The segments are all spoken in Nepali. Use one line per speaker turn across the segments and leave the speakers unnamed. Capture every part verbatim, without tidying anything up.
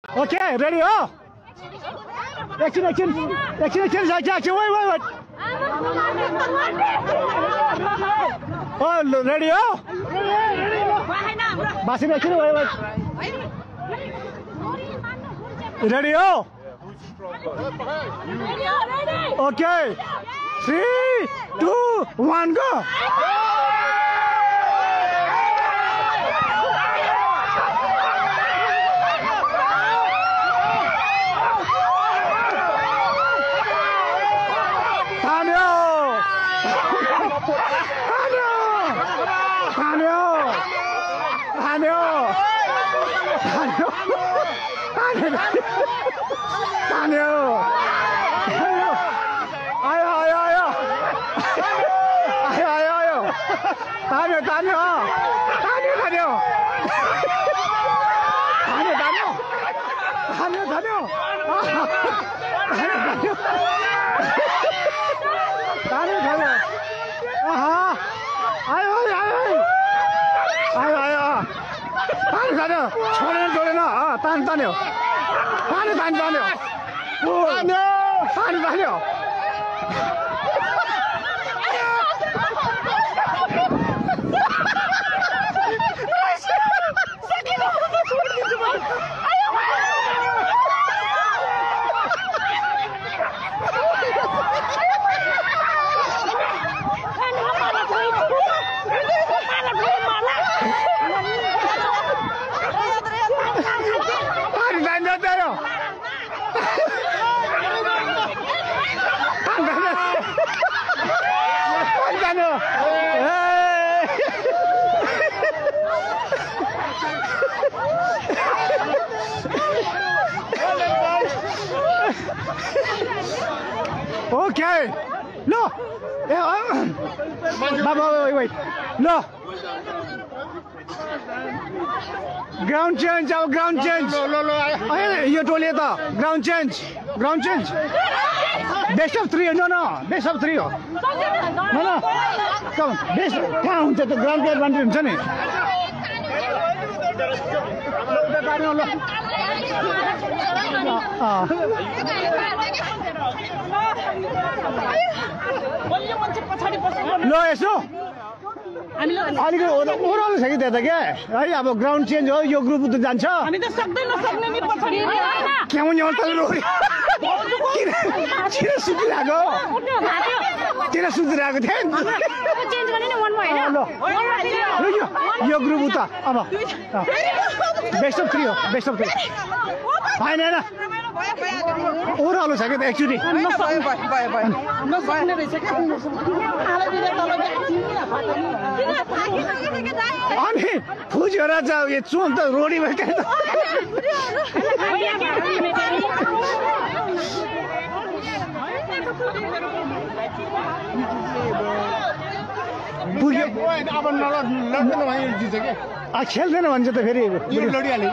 Okay, ready, oh? Action, action, action, action, action, action, wait, wait, wait. Oh, ready, oh? Basim, action, wait, wait. Ready, oh? Okay. Three, two, one, go. Tanya, Tanya, Tanya, Tanya, Tanya, Tanya, Tanya, Tanya, Tanya, Tanya, aha, ayo, ayo, ayo, ayo, Tanya, Tanya, छोड़े छोड़े ना, ah, Tanya, Tanya, Tanya, Tanya, Tanya, Tanya, Tanya, Tanya. Okay. No. Baba, wait, wait. No. Ground change, our ground change. No, no, no. You told it. Ground change. Ground change. Best of three. No, no. Best of three. No, no. Come. Best. Count the ground change one team. Johnny. Ah. लो यसो अलिकति ओह्रालो छ कि त्यता क्या है अब ग्राउन्ड चेन्ज हो यो ग्रुप त जान्छ
हामी त सक्दैन सक्ने नि पछाडी
क्याउ नि अल्टल रोडी किन किन सुतिरहेको किन सुतिरहेको थिए
चेन्ज गर्ने नि वनमा हैन
यो ग्रुप उता अब बेस्ट अफ थ्री हो बेस्ट अफ थ्री होइन होइन ओह्रालो छ क्या त एक्चुअली अनि फुजेर चाहिँ यो चोन त रोडी भयो पुग्यो अब नलड्दैन भने जित्छ के खेल्दैन भन्छ त फेरि लडिहाल्यो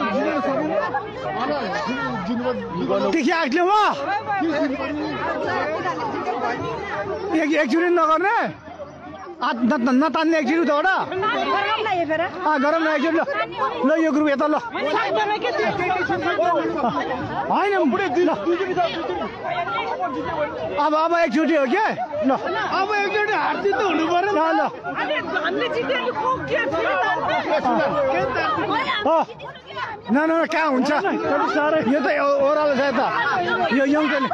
देखि आएको एक एकचोटि नगर्ने नतान्ने एकचोटि उताबाट गरम न एकचोटि ल ल यो ग्रुप यता ल होइन अब अब एकचोटि हो क्या ल अब एकचोटि हारजित त हुनु पर्यो ल ल न न कहाँ हुन्छ यो त ओह्रालो छ यता यो यङले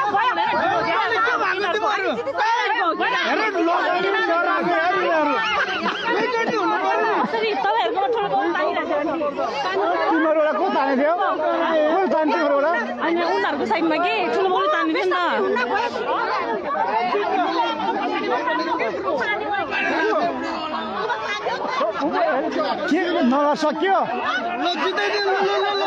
तिमीहरूबाट को ताने थियो को ताने तिमीहरूबाट
अनि उनीहरूको साइडमा के ठुलो बल तानिदियो नि
त के नगर सक्यो